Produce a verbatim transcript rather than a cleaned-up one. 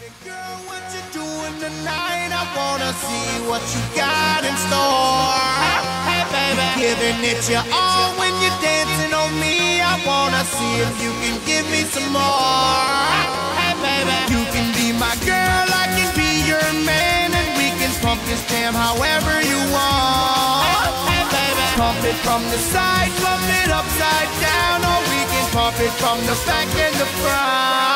Girl, what you doing tonight? I wanna see what you got in store. Hey, baby, giving it your all when you're dancing on me. I wanna see if you can give me some more. Hey, baby, you can be my girl, I can be your man, and we can pump this jam however you want. Hey, baby, pump it from the side, pump it upside down, or we can pump it from the back and the front.